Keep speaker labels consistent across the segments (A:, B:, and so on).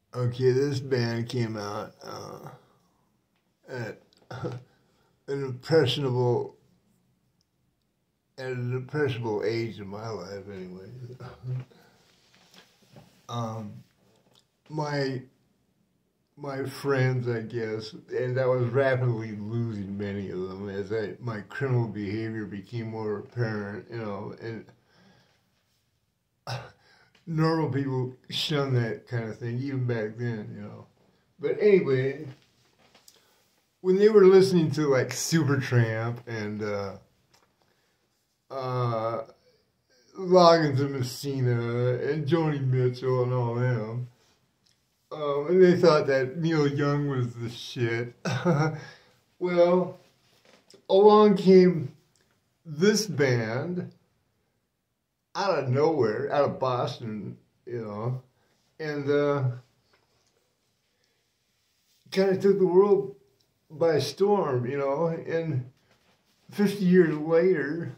A: Okay, this band came out at an impressionable age in my life, anyway. um, my my friends, I guess, and I was rapidly losing many of them as my criminal behavior became more apparent, and normal people shun that kind of thing, even back then. But anyway, when they were listening to like Supertramp and uh, Loggins and Messina and Joni Mitchell and all them, and they thought that Neil Young was the shit. Well, along came this band out of nowhere, out of Boston, and kind of took the world by storm, and 50 years later,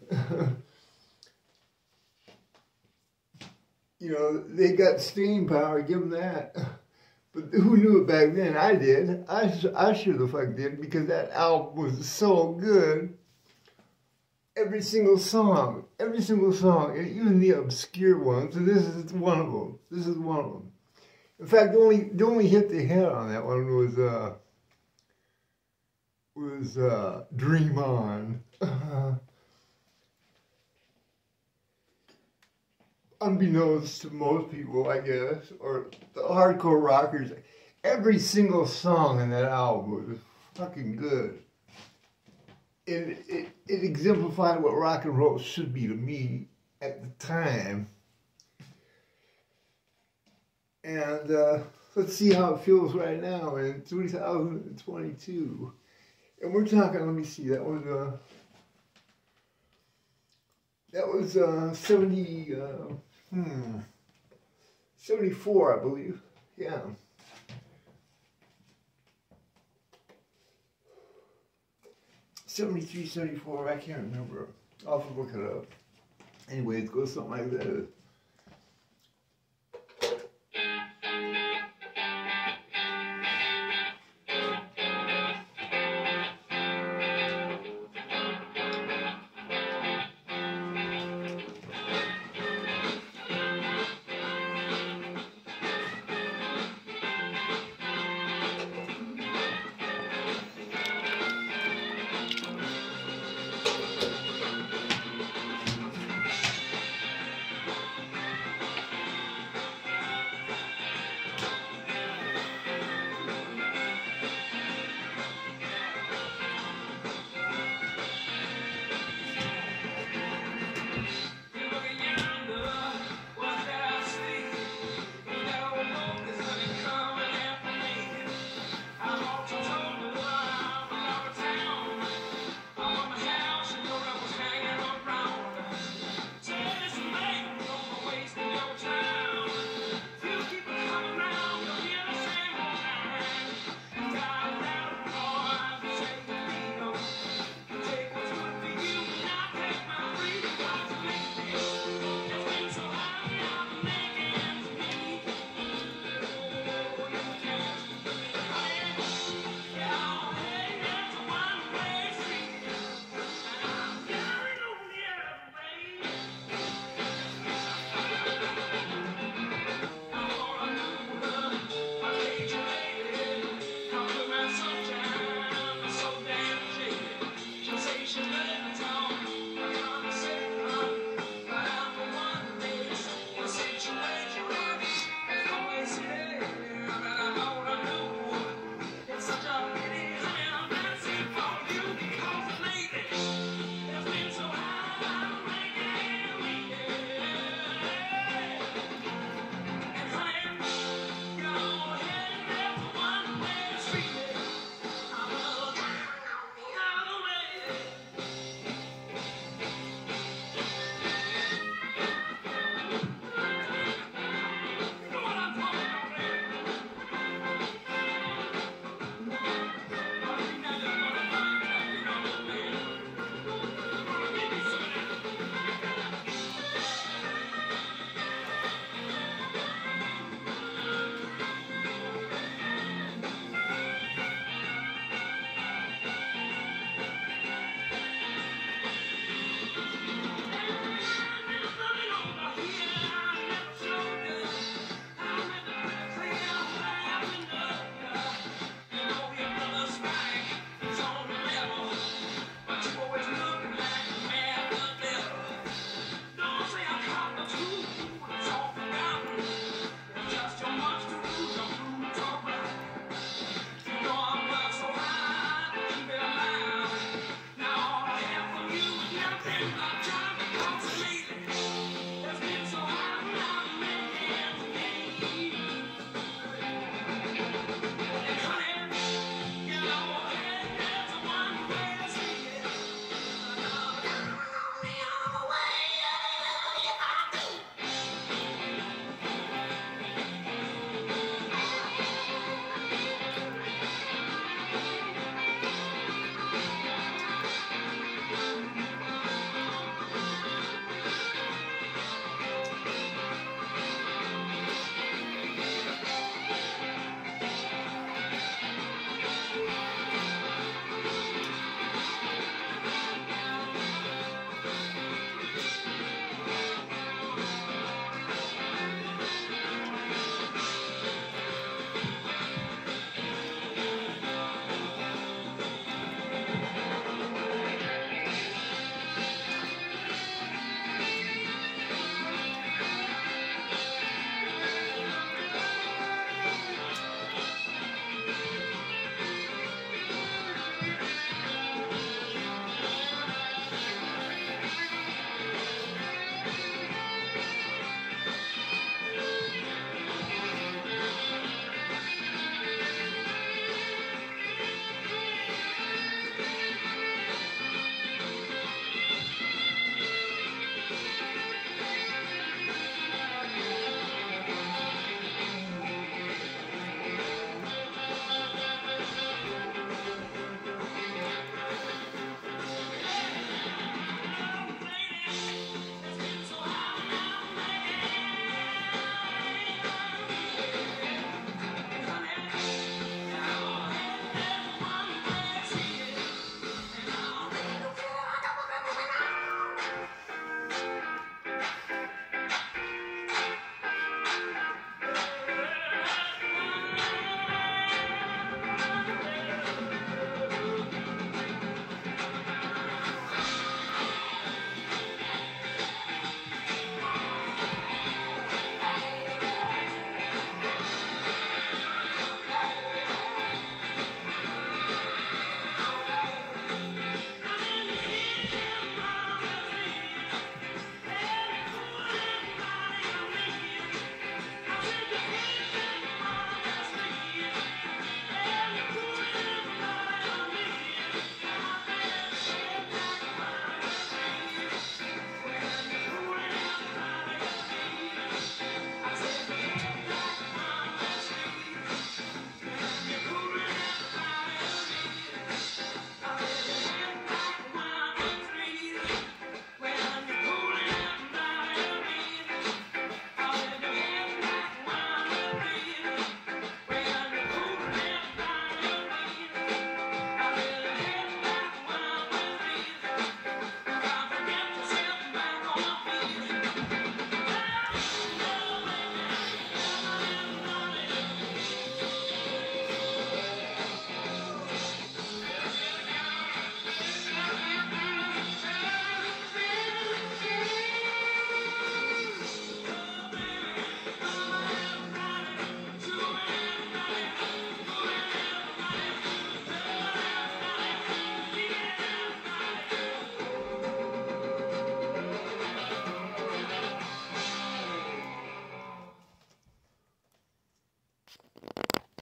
A: they got staying power, give them that. But who knew it back then? I did. I sure the fuck did, because that album was so good. Every single song, and even the obscure ones, and this is one of them. In fact, the only hit they had on that one was Dream On. Unbeknownst to most people, I guess, or the hardcore rockers, every single song on that album was fucking good. It exemplified what rock and roll should be to me at the time. And let's see how it feels right now in 2022. And we're talking, let me see, that was 74, I believe. Yeah. 73, 74, I can't remember. I'll have to look it up. Anyway, it goes something like that.